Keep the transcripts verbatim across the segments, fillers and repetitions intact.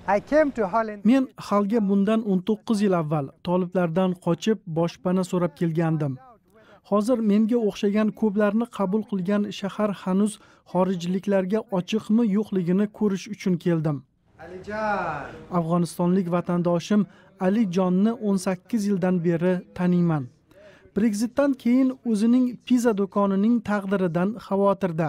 I came to Holland. Men Halga bundan o'n to'qqiz yil avval toliblardan qochib boshpana so'rab kelgandim. Hozir menga o'xshagan ko'plarni qabul qilgan shahar hanuz xorijliklarga ochiqmi yo'qligini ko'rish uchun keldim. Alijon. Afg'onistonlik vatandoshim Alijonni o'n sakkiz yildan beri taniyman. Brexit'dan keyin o'zining pizza do'konining taqdiridan xavotirda.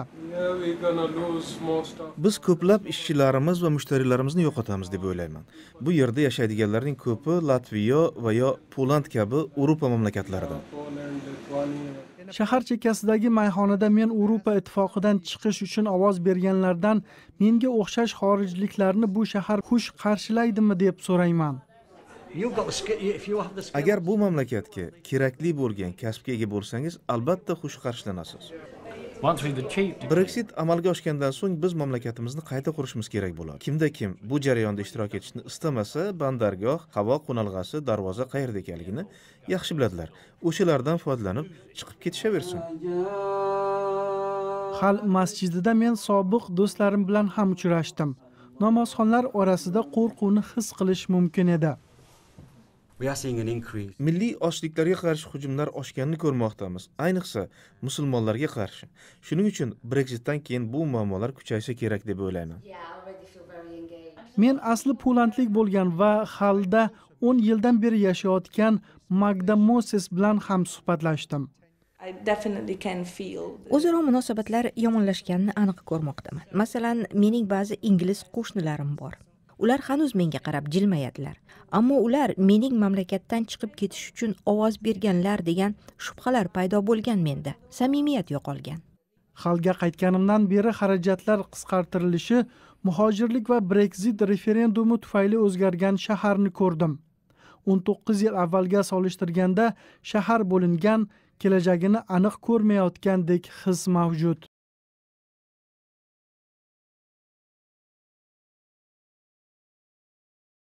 Biz ko'plab ishchilarimiz va mushtariylarimizni yo'qotamiz deb o'ylayman. Bu yerda yashaydiganlarning ko'pi Latviya va yo Poland kabi Yevropa mamlakatlaridan. Shahar chekkasidagi mayxonada men Yevropa ittifoqidan chiqish uchun ovoz berganlardan menga o'xshash xorijliklarni bu shahar xush qarshilaydimi deb so'rayman. Agar bu mamlakatga kerakli bo'lgan kasbga ega bo'lsangiz, albatta xush qarshilanasiz. Brexit amalga oshgandan so'ng biz mamlakatimizni qayta qurishimiz kerak bo'ladi. Kimda kim bu jarayonda ishtirok etishni istamasa, bandargoh, havo qo'nalg'asi, darvoza qayerda ekanligini yaxshi biladilar. O'shalardan foydalanib chiqib ketishaversin. Hal masjidida men sobiq do'stlarim bilan ham uchrashdim. Namozxonlar orasida qo'rquvni his qilish mumkin edi. Milliy ochliklarga qarshi hujumlar oshganini ko'rmoqdamiz, ayniqsa musulmonlarga qarshi. Shuning uchun Brexitdan keyin bu muammolar kuchaysa kerak deb o'ylayman. Men asli polandlik bo'lgan va Halda o'n yildan beri yashayotgan Magda Moses bilan ham suhbatlashdim. O'zaro munosabatlar yomonlashganini aniq ko'rmoqdaman. Masalan, mening ba'zi ingliz qo'shnilarim bor. Ular hanuz menga qarab jilmayadilar. Ammo ular mening mamlakatdan chiqib ketish uchun ovoz berganlar degan shubhalar paydo bo'lgan menda. Samimiyat yo'qolgan. Halga qaytganimdan beri xarajatlar qisqartirilishi, muhojirlik va Brexit referendumi tufayli o'zgargan shaharni ko'rdim. o'n to'qqiz yil avvalga solishtirganda shahar bo'lingan, kelajagini aniq ko'rmayotgandek his mavjud.